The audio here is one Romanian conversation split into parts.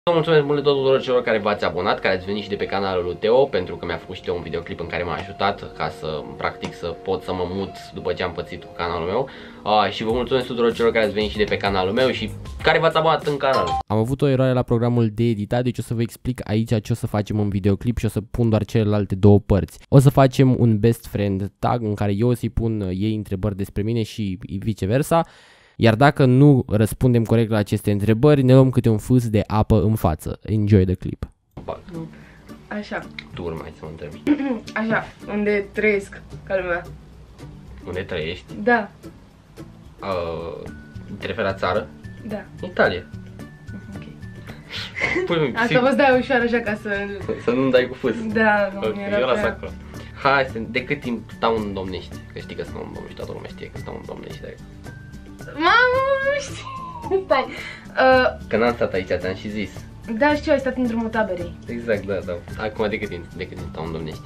Vă mulțumesc mult tuturor celor care v-ați abonat, care ați venit și de pe canalul lui Teo, pentru că mi-a făcut și Teo un videoclip în care m-a ajutat ca să, practic, să pot să mă mut după ce am pățit cu canalul meu. Și vă mulțumesc tuturor celor care ați venit și de pe canalul meu și care v-ați abonat în canal. Am avut o eroare la programul de editat, deci o să vă explic aici ce o să facem în videoclip și o să pun doar celelalte două părți. O să facem un best friend tag în care eu o să-i pun ei întrebări despre mine și viceversa. Iar dacă nu răspundem corect la aceste întrebări, ne luăm câte un fâs de apă în față. Enjoy the clip. Așa. Tu urmai să mă întrebi. Așa, unde trăiesc ca lumea? Unde trăiești? Da. Te referi la țară? Da. Italia. Ok. Păi, asta vă dai ușor așa ca să... Să nu-mi dai cu fâs. Da, nu, okay, era eu las pe... acolo. Hai, de cât timp stau în Domnești? Că știi că stau în Domnești, toată lumea știe că stau în Domnești. Mamă, nu știu. Stai. Că n-am stat aici, ți-am și zis. Da, știu, ai stat în drumul taberei. Exact, da. Acum de cât timp stau în Domnești?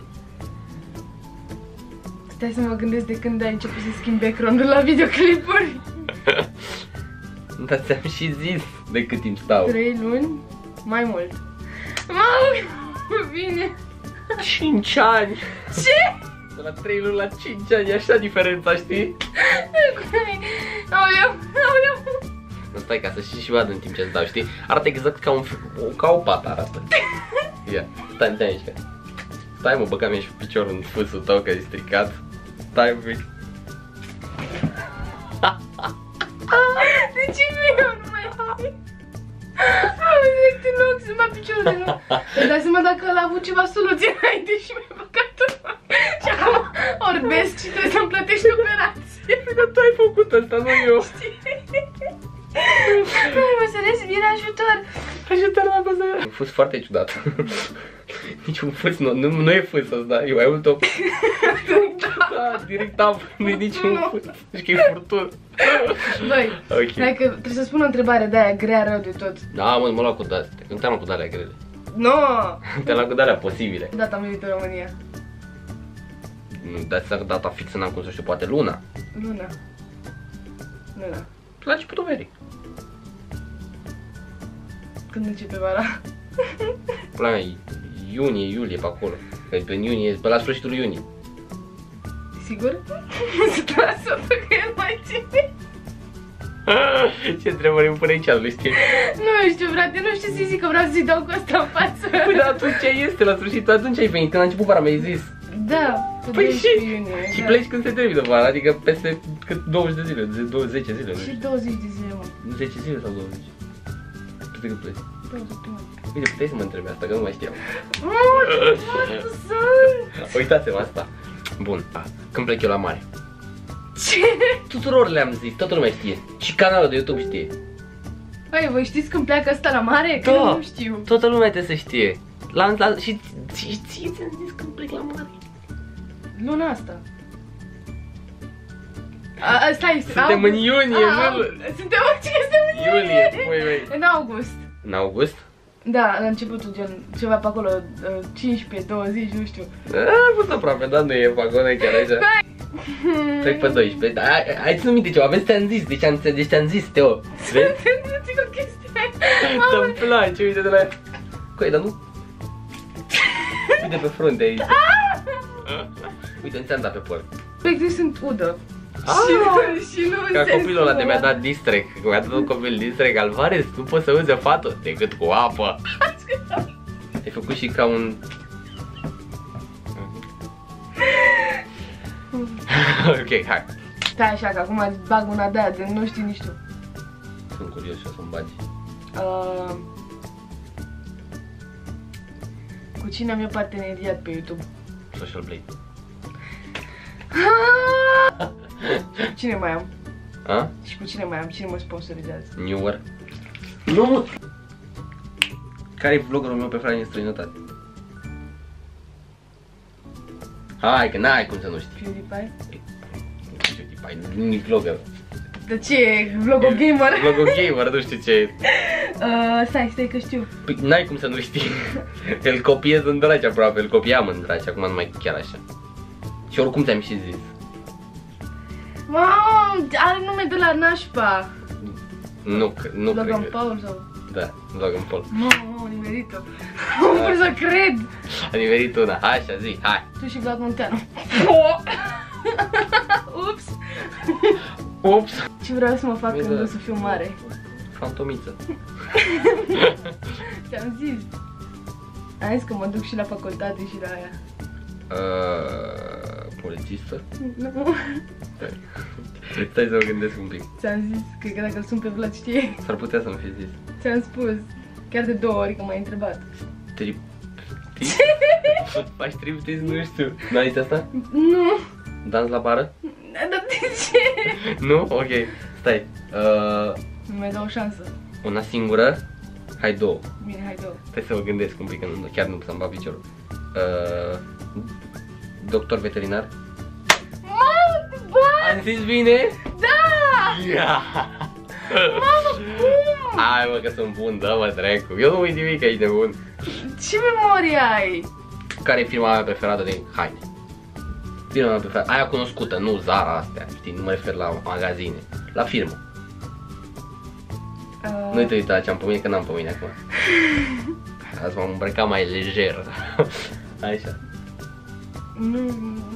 Stai să mă gândesc de când ai început să schimbi background-ul la videoclipuri. Da, ți-am și zis de cât timp stau. 3 luni? Mai mult. Mamă, bine. 5 ani. Ce? De la 3 luni la 5 ani, e așa diferența, știi? Aoleu. Nu, stai ca să știi și vadă în timp ce-ți dau, știi? Arată exact ca o pată arată. Ia, stai aici. Stai mă, băga-mi și piciorul în fâsul tău că e stricat. Stai un pic. De ce eu nu mai... Auzi, te rog, să-mi bat piciorul de nou. Îmi dai seama dacă ăla a avut ceva soluție înainte și mi-a băgat-o. Și acum orbesc și trebuie să-mi plătești operație. Dar tu ai făcut asta, nu eu. Hai mă, să respiri, ajutor. Ajutor, m-a păsat. Un fâs foarte ciudat. Nici un fâs, nu e fâs ăsta, eu ai mult o... Da, direct am, nu e nici un fâs. Deci că e furtun. Băi, hai că trebuie să spun o întrebare de-aia grea rău de tot. Da, mă luat cu de-astea, nu te-am luat cu de-alea grele. No! Te-am luat cu de-alea posibile. Data am venit în România. Nu, dați seama că data fixă n-am cum să știu, poate luna. Luna. La începutul verii. Când începe vara? La iunie, iulie, pe acolo. Că pe iunie, pe la sfârșitul iunie. Sigur? Să lasă că el mai ține. Ce întrebări îmi pune aici, nu știi? Nu știu, frate, nu știu să zic că vreau să-i dau cu asta în față. Păi dar atunci este, la sfârșitul, atunci ai venit, când a început vara, mi-ai zis. Da, păi și da. pleci când se termină vara, adică peste cât 20 de zile, 10 zile. Și 20 de zile, mă. 10 zile sau 20? Peste cât pleci? 2 săptămâni. Uite, puteai să mă întrebi asta, că nu mai știam. Ce Uitați-mă asta. Bun, când plec eu la mare? Ce? Tuturor le-am zis, toată lumea știe. Și canalul de YouTube știe. Hai, voi știți când pleacă ăsta la mare? Că Da, nu știu. toată lumea trebuie să știe. Și ție ți-am zis când plec la mare. Luna asta. Stai, Suntem în iunie, nu? Suntem în Iulie, băi. În august. În august? Da, la începutul, gen, ceva pe acolo, 15, 20, nu știu. A fost aproape, dar nu e pe acolo, chiar așa. Trec pe 12, hai ținu minte ceva, vezi, ți-am zis, deci ți-am zis, Teo. Vezi? Nu țin o chestie. Să-mi place, uite de la... Coi, dar nu? Uite pe frunte aici. Uite, nu ți-am dat pe păr. Păi, sunt udă. Și nu ca copilul ăla de mi-a dat distrec, mi-a dat un copil distrec, Alvarez, nu poți să uzi o fată decât cu apă. Ai făcut și ca un... Ok, hai. Stai așa, că acum îți bag una de aia, de nu știi nici tu. Sunt curios și o să-mi bagi. Cu cine am eu parteneriat pe YouTube? Social Blade. Cine mai am? A? Și cu cine mai am? Cine mă sponsorizează? Newer. Nu! Care e vloggerul meu preferat în străinătate? Hai că n-ai cum să nu știi. PewDiePie? PewDiePie, nu-i vlogger. De ce? Vlogogamer? Vlogogamer, nu știu ce e. Stai că știu. Păi n-ai cum să nu știi. Îl copiez în draci aproape, îl copiam în draci, acum nu mai chiar așa. Și oricum ți-am și zis. Mamă, are nume de la nașpa. Nu cred. Logan Paul sau? Da, îmi bag în pol. Mamă, am nimerit-o. Nu pot să cred. A nimerit una, hai așa, zi, hai. Tu și Vlad Munteanu. Ups. Ups. Ce vreau să mă fac când o să fiu mare? Fantomiță. Ți-am zis. Am zis că mă duc și la facultate și la aia. Polițistă? Nu. Stai să mă gândesc un pic. Ți-am zis, cred că dacă îl sun pe Vlad știe. S-ar putea să-mi fi zis. Ți-am spus. Chiar de 2 ori că m-ai întrebat. Trip. Faci striptease? Nu știu. N-ai zis asta? Nu. Dans la bară? Dar de ce? Nu? Ok. Stai. Nu mai dau o șansă. Una singură? Hai două. Bine, hai 2. Stai să mă gândesc un pic, că chiar nu să-mi bat piciorul. Doctor veterinar? Mamă, bă! Am zis bine? Da! Yeah. Mamă, cum? Hai mă că sunt bun, da mă dracu. Eu nu uit nimic aici de bun. Ce memorie ai? Care e firma mea preferată de haine? Firma mea preferată, aia cunoscută, nu Zara astea, știi, nu mă refer la magazine. La firmă. Nu te uita la ce-am pe mine, că n-am pe mine acum. Azi m-am îmbrăcat mai lejer. Așa. Nu.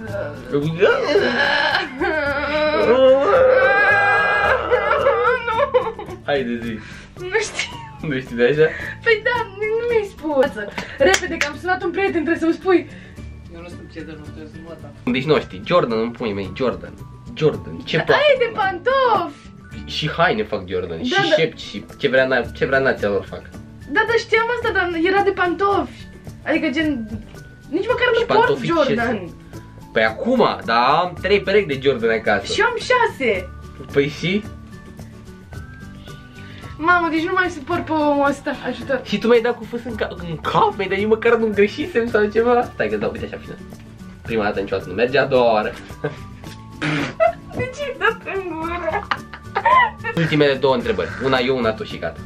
Haide zi. Nu știu. Nu știi de așa? Păi da, nu mi-ai spus. Repede, că am sunat un prieten, trebuie să-mi spui. Eu nu sunt prieten, nu trebuie să-mi văd. Deci nu știi, Jordan în puii mei, Jordan. Jordan, ce Aia poate? e de pantofi. Și haine fac Jordan, Da, și da. șepci, și ce vrea nația lor fac. Da, dar știam asta, dar era de pantofi. Adică gen, nici măcar Și nu port pantofii ce Jordan. sunt? Păi acum, dar am 3 perechi de Jordan acasă. Și eu am 6. Păi și? Mamă, deci nu mai suport pe omul ăsta, ajutor. Și tu mi-ai dat cu fâs în cap, mi-ai dat, nici măcar nu greșisem sau ceva. Stai că-ți dau, uite așa, fină. Prima dată niciodată nu merge, a doua oară. De ce-i dat în gură? Ultimele 2 întrebări, una eu, una tu și gata.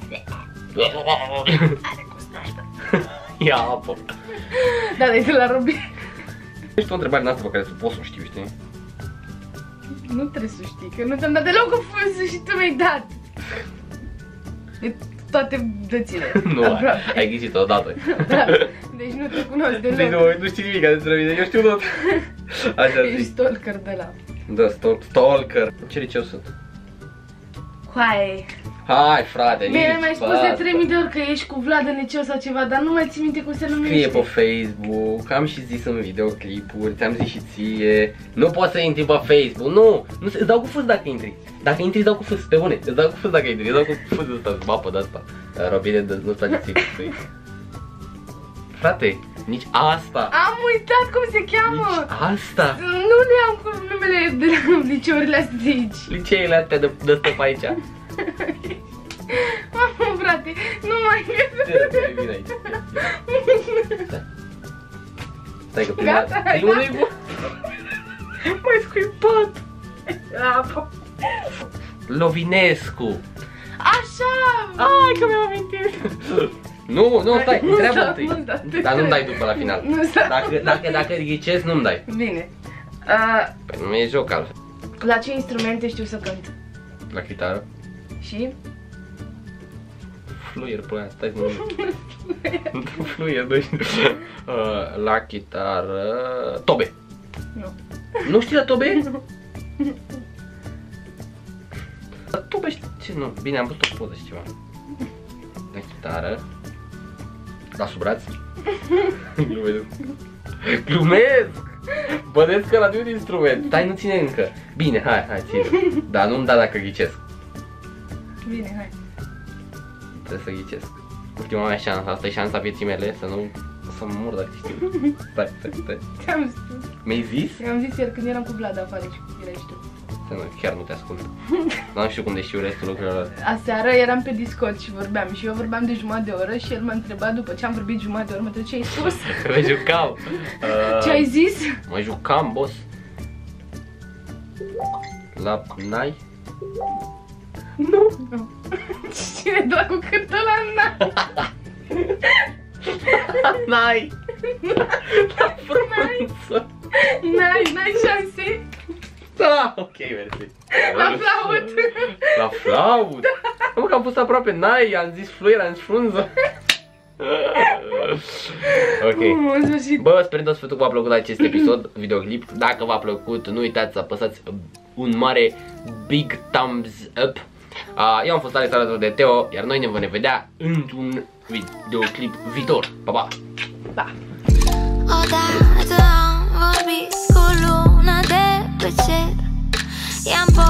Ia apă. Da, dar e de la Robin. Ești o întrebare în asta pe care tu poți să o știi, știi? Nu trebuie să știi, că nu ți-am dat deloc cu fânsul și tu mi-ai dat. De toate dățile. Nu, aproape. ai ghicit odată. Da, deci nu te cunosc Deci deloc. nu știi nimic despre mine, eu știu tot. Așa Ești zic. stalker de la. Da, stalker. Ce liceu sunt? Hai. Hai frate, Bine, nici mi-ai spus de 3000 de ori că ești cu Vlad în liceu sau ceva, dar nu mai ții minte cum se numește. Scrie pe Facebook, am și zis în videoclipuri, ți-am zis și ție. Nu poți să intri pe Facebook, nu, îți dau cu fâs dacă intri. Dacă intri îți dau cu fâs, pe bune, îți dau cu fâs dacă intri, îți dau cu fâs ăsta, mapă de asta. Robine, nu-ți place ție. Frate, nici asta. Am uitat cum se cheamă. Nici asta. Nu le am cu numele de la liceurile astea de aici. Liceele astea de stăp aici. Mamă, frate, nu mai Ce vine aici? Stai că prima Gata, primul nu-i bun. mai scuipat. Apă. Lovinescu. Așa. Ai că mi-am amintit. Nu, stai, Nu întreabă stau, întâi. nu stau. Dar nu-mi dai după la final. Nu stau. Dacă ghicezi, nu-mi dai. Bine. Păi nu e joc altfel. La ce instrumente știu să cânt? La chitară. Și? Fluier, până aia, stai să mă Fluier, nu știu. La chitară... Tobe. Nu. Nu știi la tobe? La tobe ce nu? Bine, am pus o poză și ceva. La chitară. La sub braț. Glumesc. Glumesc! Bănesc că la un instrument. Stai, nu ține încă. Bine, hai, ține. Dar nu-mi da dacă ghicesc. Bine, hai. Trebuie să ghicesc. Ultima mea șansă, asta e șansa vieții mele, să nu... să mă mor dacă știu. Stai. Ți-am spus. Mi-ai zis? I-am zis ieri când eram cu Vlad afară și erai și tu. Chiar nu te ascult. Nu știu cum de știu restul lucrurilor. Aseară eram pe Discord și vorbeam și eu vorbeam de jumătate de oră și el m-a întrebat după ce am vorbit jumătate de oră, mă întreb ce ai spus? Mă jucam. Ce ai zis? Mă jucam, boss. La nai? Nu. Cine dracu cântă la nai? Nai. La frunță. N-ai șanse? Da, ok, mersi. La flaut. La flaut? Am că am fost aproape nai, am zis fluier, am zis frunză. Ok. Bă, sper că v-a plăcut acest episod, videoclip. Dacă v-a plăcut, nu uitați să apăsați un mare big thumbs up. Eu am fost Alex alături de Teo, iar noi ne vom vedea într-un videoclip viitor. Pa, pa! Pa! Odată am vorbit cu luna de pe cer, i-am